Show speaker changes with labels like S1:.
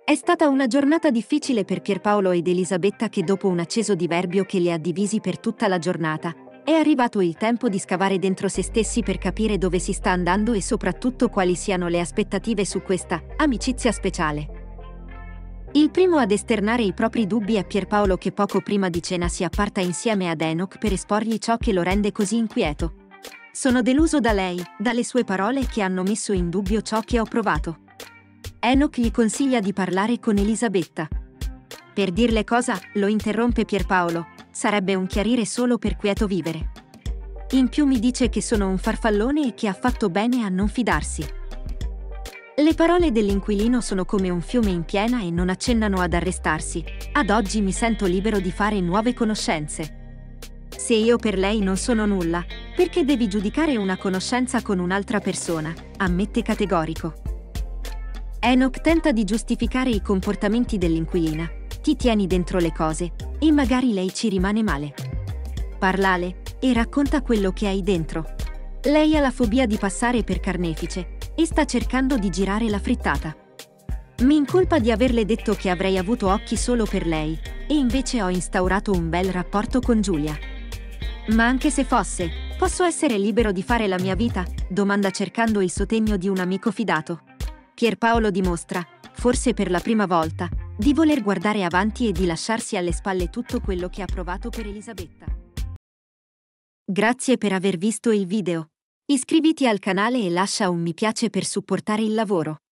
S1: È stata una giornata difficile per Pierpaolo ed Elisabetta che dopo un acceso diverbio che li ha divisi per tutta la giornata, è arrivato il tempo di scavare dentro se stessi per capire dove si sta andando e soprattutto quali siano le aspettative su questa amicizia speciale. Il primo ad esternare i propri dubbi è Pierpaolo che poco prima di cena si apparta insieme ad Enoch per esporgli ciò che lo rende così inquieto. Sono deluso da lei, dalle sue parole che hanno messo in dubbio ciò che ho provato. Enoch gli consiglia di parlare con Elisabetta. Per dirle cosa, lo interrompe Pierpaolo, sarebbe un chiarire solo per quieto vivere. In più mi dice che sono un farfallone e che ha fatto bene a non fidarsi. Le parole dell'inquilino sono come un fiume in piena e non accennano ad arrestarsi. Ad oggi mi sento libero di fare nuove conoscenze. Se io per lei non sono nulla, perché devi giudicare una conoscenza con un'altra persona? Ammette categorico. Enoch tenta di giustificare i comportamenti dell'inquilina. Ti tieni dentro le cose, e magari lei ci rimane male. Parlale, e racconta quello che hai dentro. Lei ha la fobia di passare per carnefice, e sta cercando di girare la frittata. Mi incolpa di averle detto che avrei avuto occhi solo per lei, e invece ho instaurato un bel rapporto con Giulia. Ma anche se fosse, posso essere libero di fare la mia vita? Domanda cercando il sostegno di un amico fidato. Pierpaolo dimostra, forse per la prima volta, di voler guardare avanti e di lasciarsi alle spalle tutto quello che ha provato per Elisabetta. Grazie per aver visto il video. Iscriviti al canale e lascia un mi piace per supportare il lavoro.